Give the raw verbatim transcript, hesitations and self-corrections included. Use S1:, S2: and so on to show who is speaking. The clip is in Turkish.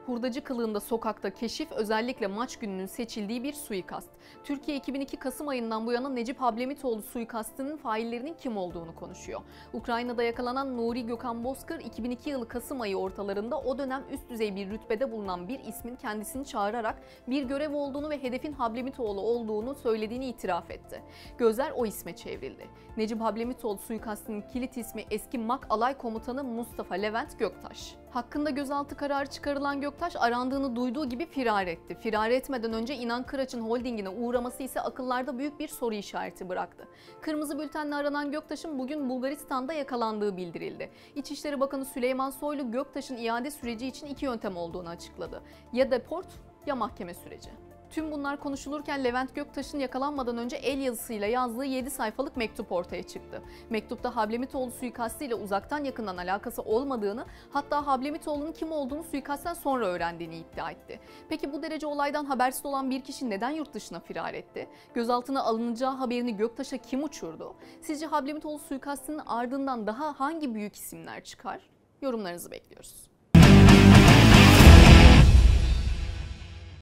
S1: hurdacı kılığında sokakta keşif özellikle maç gününün seçildiği bir suikast. Türkiye iki bin iki Kasım ayından bu yana Necip Hablemitoğlu suikastının faillerinin kim olduğunu konuşuyor. Ukrayna'da yakalanan Nuri Gökhan Bozkır iki bin iki yılı Kasım ayı ortalarında o dönem üst düzey bir rütbede bulunan bir ismin kendisini çağırarak bir görev olduğunu ve hedefin Hablemitoğlu olduğunu söylediğini itiraf etti. Gözler o isme çevrildi. Necip Hablemitoğlu suikastının kilit ismi eski MAK Alay Komutanı Mustafa Levent Göktaş. Hakkında gözaltı kararı çıkarılan Göktaş arandığını duyduğu gibi firar etti. Firar etmeden önce İnan Kıraç'ın holdingine uğraması ise akıllarda büyük bir soru işareti bıraktı. Kırmızı bültenle aranan Göktaş'ın bugün Bulgaristan'da yakalandığı bildirildi. İçişleri Bakanı Süleyman Soylu Göktaş'ın iade süreci için iki yöntem olduğunu açıkladı. Ya deport ya mahkeme süreci. Tüm bunlar konuşulurken Levent Göktaş'ın yakalanmadan önce el yazısıyla yazdığı yedi sayfalık mektup ortaya çıktı. Mektupta Hablemitoğlu suikastıyla uzaktan yakından alakası olmadığını, hatta Hablemitoğlu'nun kim olduğunu suikastten sonra öğrendiğini iddia etti. Peki bu derece olaydan habersiz olan bir kişi neden yurt dışına firar etti? Gözaltına alınacağı haberini Göktaş'a kim uçurdu? Sizce Hablemitoğlu suikastının ardından daha hangi büyük isimler çıkar? Yorumlarınızı bekliyoruz.